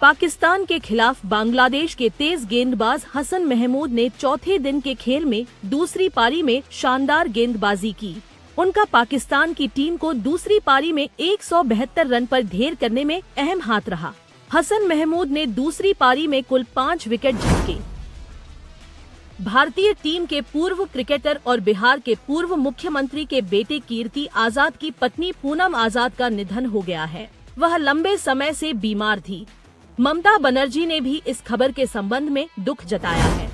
पाकिस्तान के खिलाफ बांग्लादेश के तेज गेंदबाज हसन महमूद ने चौथे दिन के खेल में दूसरी पारी में शानदार गेंदबाजी की। उनका पाकिस्तान की टीम को दूसरी पारी में 172 रन पर ढेर करने में अहम हाथ रहा। हसन महमूद ने दूसरी पारी में कुल 5 विकेट झटके। भारतीय टीम के पूर्व क्रिकेटर और बिहार के पूर्व मुख्यमंत्री के बेटे कीर्ति आजाद की पत्नी पूनम आजाद का निधन हो गया है। वह लंबे समय से बीमार थी। ममता बनर्जी ने भी इस खबर के संबंध में दुख जताया है।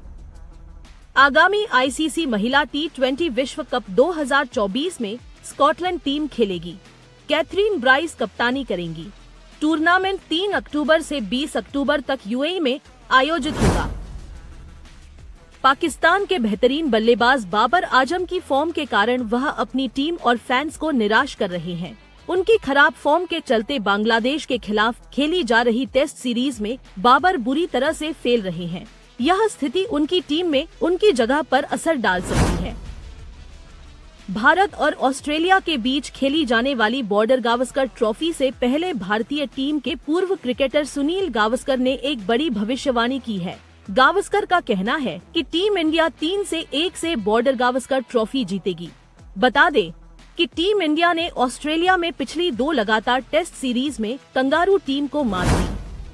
आगामी आईसीसी महिला T20 विश्व कप 2024 में स्कॉटलैंड टीम खेलेगी। कैथरीन ब्राइस कप्तानी करेंगी। टूर्नामेंट 3 अक्टूबर से 20 अक्टूबर तक यूएई में आयोजित होगा। पाकिस्तान के बेहतरीन बल्लेबाज बाबर आजम की फॉर्म के कारण वह अपनी टीम और फैंस को निराश कर रहे हैं। उनकी खराब फॉर्म के चलते बांग्लादेश के खिलाफ खेली जा रही टेस्ट सीरीज में बाबर बुरी तरह से फेल रहे हैं। यह स्थिति उनकी टीम में उनकी जगह पर असर डाल सकती है। भारत और ऑस्ट्रेलिया के बीच खेली जाने वाली बॉर्डर गावस्कर ट्रॉफी से पहले भारतीय टीम के पूर्व क्रिकेटर सुनील गावस्कर ने एक बड़ी भविष्यवाणी की है। गावस्कर का कहना है कि टीम इंडिया 3-1 से बॉर्डर गावस्कर ट्रॉफी जीतेगी। बता दें कि टीम इंडिया ने ऑस्ट्रेलिया में पिछली 2 लगातार टेस्ट सीरीज में कंगारू टीम को मात दी।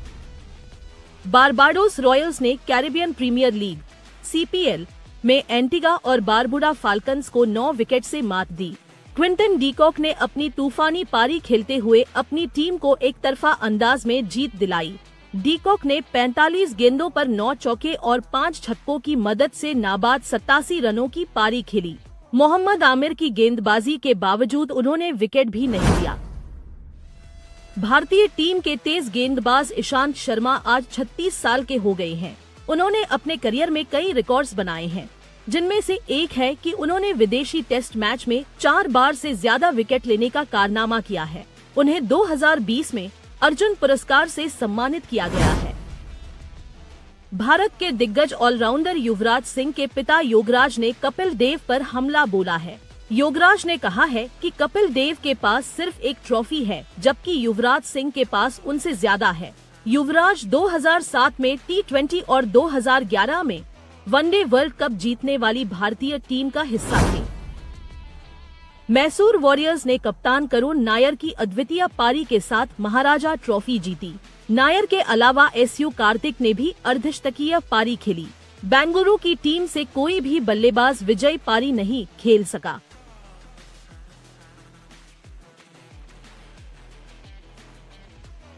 बारबाडोस रॉयल्स ने कैरिबियन प्रीमियर लीग CPL में एंटीगा और बारबुडा फाल्कन्स को 9 विकेट से मात दी। क्विंटन डीकॉक ने अपनी तूफानी पारी खेलते हुए अपनी टीम को एक तरफा अंदाज में जीत दिलाई। डीकॉक ने 45 गेंदों पर 9 चौके और 5 छक्कों की मदद से नाबाद 87 रनों की पारी खेली। मोहम्मद आमिर की गेंदबाजी के बावजूद उन्होंने विकेट भी नहीं लिया। भारतीय टीम के तेज गेंदबाज ईशांत शर्मा आज 36 साल के हो गए हैं। उन्होंने अपने करियर में कई रिकॉर्ड्स बनाए हैं, जिनमें से एक है कि उन्होंने विदेशी टेस्ट मैच में 4 बार से ज्यादा विकेट लेने का कारनामा किया है। उन्हें 2020 में अर्जुन पुरस्कार से सम्मानित किया गया है। भारत के दिग्गज ऑलराउंडर युवराज सिंह के पिता योगराज ने कपिल देव पर हमला बोला है। योगराज ने कहा है कि कपिल देव के पास सिर्फ एक ट्रॉफी है, जबकि युवराज सिंह के पास उनसे ज्यादा है। युवराज 2007 में T20 और 2011 में वनडे वर्ल्ड कप जीतने वाली भारतीय टीम का हिस्सा थे। मैसूर वॉरियर्स ने कप्तान करुण नायर की अद्वितीय पारी के साथ महाराजा ट्रॉफी जीती। नायर के अलावा SU कार्तिक ने भी अर्धशतकीय पारी खेली। बेंगलुरु की टीम से कोई भी बल्लेबाज विजयी पारी नहीं खेल सका।